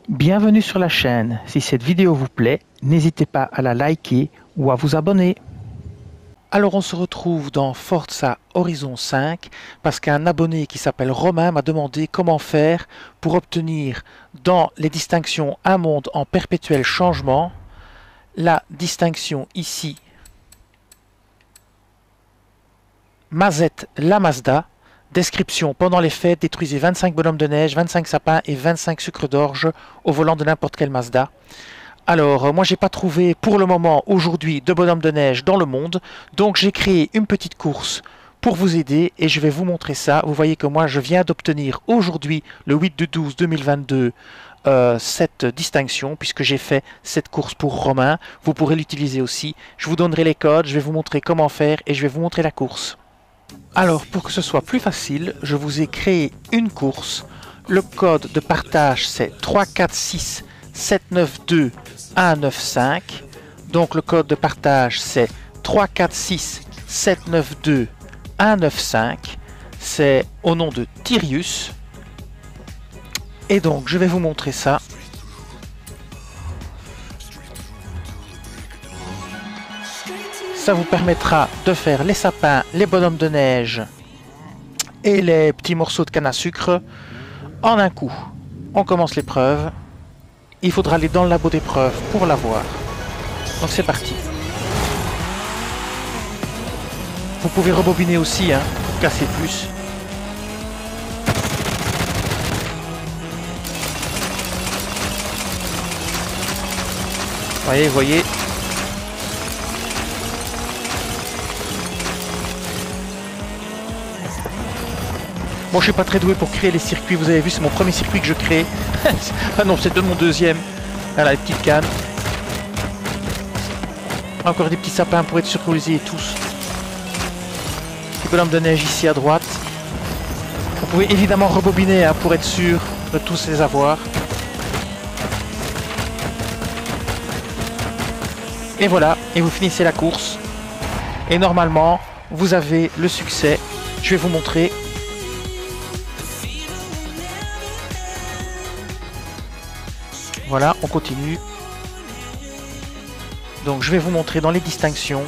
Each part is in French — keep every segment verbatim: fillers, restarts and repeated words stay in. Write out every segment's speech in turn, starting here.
Bienvenue sur la chaîne. Si cette vidéo vous plaît, n'hésitez pas à la liker ou à vous abonner. Alors on se retrouve dans Forza Horizon cinq parce qu'un abonné qui s'appelle Romain m'a demandé comment faire pour obtenir dans les distinctions un monde en perpétuel changement la distinction ici Mazette la Mazda. Description: pendant les fêtes, détruisez vingt-cinq bonhommes de neige, vingt-cinq sapins et vingt-cinq sucres d'orge au volant de n'importe quelle Mazda. Alors, moi j'ai pas trouvé pour le moment aujourd'hui de bonhommes de neige dans le monde, donc j'ai créé une petite course pour vous aider et je vais vous montrer ça. Vous voyez que moi je viens d'obtenir aujourd'hui, le huit du douze deux mille vingt-deux, euh, cette distinction puisque j'ai fait cette course pour Romain. Vous pourrez l'utiliser aussi. Je vous donnerai les codes, je vais vous montrer comment faire et je vais vous montrer la course. Alors, pour que ce soit plus facile, je vous ai créé une course. Le code de partage, c'est trois quatre six sept neuf deux un neuf cinq. Donc, le code de partage, c'est trois quatre six sept neuf deux un neuf cinq. C'est au nom de Tyrius. Et donc, je vais vous montrer ça. Ça vous permettra de faire les sapins, les bonhommes de neige et les petits morceaux de canne à sucre en un coup. On commence l'épreuve. Il faudra aller dans le labo d'épreuve pour l'avoir. Donc c'est parti. Vous pouvez rebobiner aussi, hein, pour casser plus. Voyez, voyez. Bon, je suis pas très doué pour créer les circuits, vous avez vu, c'est mon premier circuit que je crée. Ah non, c'est de mon deuxième. Voilà, les petites cannes. Encore des petits sapins pour être sûr que vous les ayez tous. Petit bonhomme de neige ici à droite. Vous pouvez évidemment rebobiner, hein, pour être sûr de tous les avoir. Et voilà, et vous finissez la course. Et normalement, vous avez le succès. Je vais vous montrer. Voilà, on continue. Donc je vais vous montrer dans les distinctions.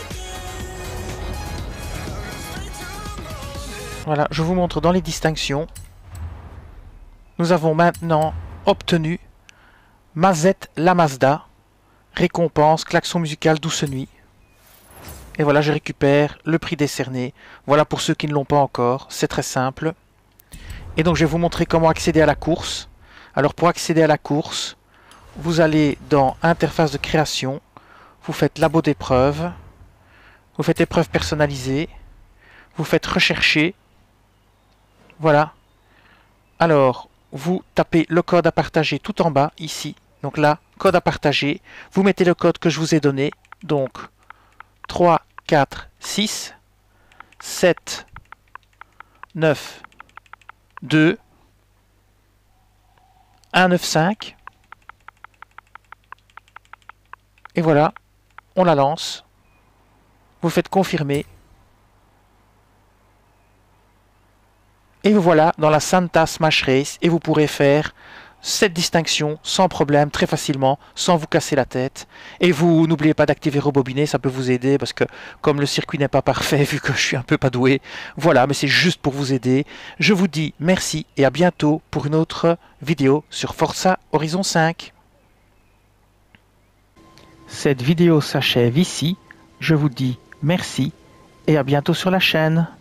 Voilà, je vous montre dans les distinctions. Nous avons maintenant obtenu Mazette la Mazda. Récompense, klaxon musical, douce nuit. Et voilà, je récupère le prix décerné. Voilà pour ceux qui ne l'ont pas encore, c'est très simple. Et donc je vais vous montrer comment accéder à la course. Alors pour accéder à la course, vous allez dans interface de création, vous faites labo d'épreuve, vous faites épreuve personnalisée, vous faites rechercher, voilà. Alors, vous tapez le code à partager tout en bas, ici. Donc là, code à partager, vous mettez le code que je vous ai donné, donc trois quatre six sept neuf deux un neuf cinq. Et voilà, on la lance. Vous faites confirmer. Et vous voilà dans la Santa Smash Race et vous pourrez faire cette distinction sans problème, très facilement, sans vous casser la tête. Et vous n'oubliez pas d'activer rebobiner, ça peut vous aider parce que comme le circuit n'est pas parfait, vu que je suis un peu pas doué, voilà, mais c'est juste pour vous aider. Je vous dis merci et à bientôt pour une autre vidéo sur Forza Horizon cinq. Cette vidéo s'achève ici. Je vous dis merci et à bientôt sur la chaîne.